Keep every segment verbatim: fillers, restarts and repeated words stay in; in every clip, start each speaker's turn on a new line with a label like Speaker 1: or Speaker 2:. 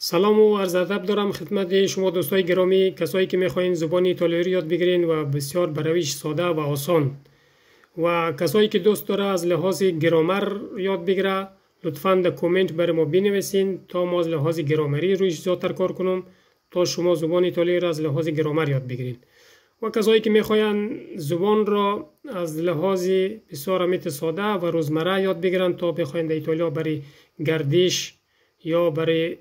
Speaker 1: سلام و عرض ادب دارم خدمت شما دوستای گرامی، کسایی که میخواین زبان ایتالیایی یاد بگیرین و بسیار به روش ساده و آسان، و کسایی که دوست داره از لحاظ گرامر یاد بگیره، لطفاً در کامنت برای ما بنویسین تا ما از لحاظ گرامری روش زیادتر کار کنم تا شما زبان ایتالیایی را از لحاظ گرامر یاد بگیرین. و کسایی که میخواین زبان را از لحاظ بسیار امیت ساده و روزمره یاد بگیرن تا بخواین در ایتالیا برای گردش یا برای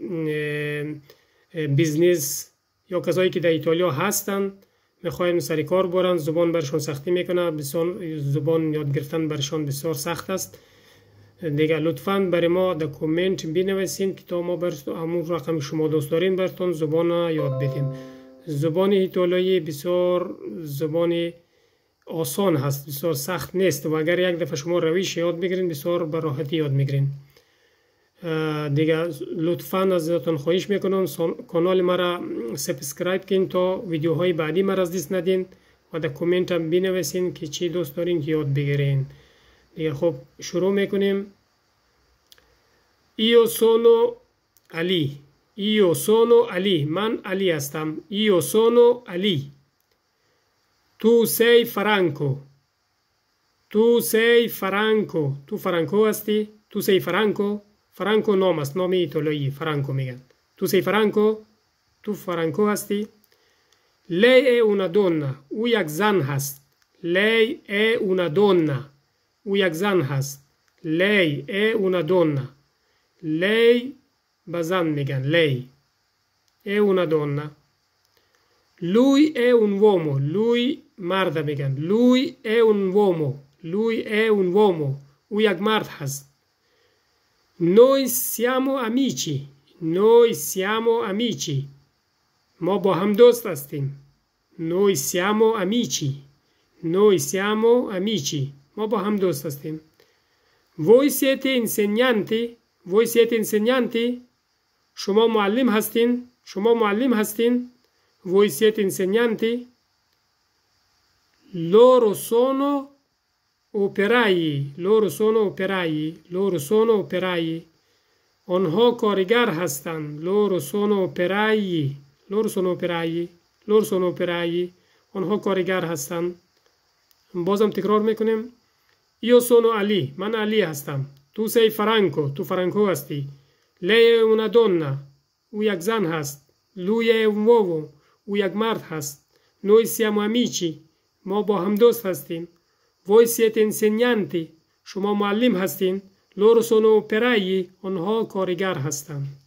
Speaker 1: بیزنس، یا کسایی که در ایتالیا هستن میخواین سر کار برن، زبان برشان سختی میکنه، بسیار زبان یاد گرفتن برشان بسیار سخت است دیگه، لطفاً برای ما در کامنت بنویسین که تا ما بر همون رقم شما دوست دارین براتون زبان یاد بدیم. زبان ایتالیایی بسیار زبان آسان هست، بسیار سخت نیست و اگر یک دفعه شما روش یاد بگیرین بسیار به راحتی یاد میگیرین دیگه. لطفاً ازتون خواهش میکنم کانال مرا سابسکرایب کن تا ویدیوهای بعدی مرا از دست ندین و در کامنت هم بنویسین که چی دوست دارین که یاد بگیرین دیگه. خب شروع میکنیم. ایو سونو علی، ایو سونو علی، من علی هستم. ایو سونو علی. تو سی فرانکو، تو سی فرانکو، تو فرانکو هستی. تو سی فرانکو، فرانکو نام است، نام ایتالیایی فرانکو میگن. تو سی فرانکو، تو فرانکو هستی. لی ای اونا دونا، او یک زن هست. لی ای اونا دونا، او یک زن هست. لی ای اونا دونا، لی به زن میگن، لی ای اونا دونا. لوی ای اون وومو، لوی مرد میگن، لوی ای اون وومو، لوی ای اون وومو، او یک مرد هست. noi siamo amici، noi siamo amici، ما با هم دوست هستیم. noi siamo amici، noi siamo amici، ما با هم دوست هستیم. voi siete insegnanti، voi siete insegnanti، شما معلم هستین، شما معلم هستین. voi siete insegnanti. loro sono operai، loro sono operai، loro sono operai، آنها کارگر هستند. loro sono operai، loro sono operai، loro sono operai، آنها کارگر هستند. بازم تکرار میکنیم. io sono علی، من علی هستم. تو sei فرانکو، تو فرانکو هستی. lei è una donna، او یک زن هست. lui è un uomo، او یک مرد هست. noi siamo amici، ما با هم دوست هستیم. voi siete insegnanti، شما معلم هستین. loro sono operai، آنها کارگر هستند.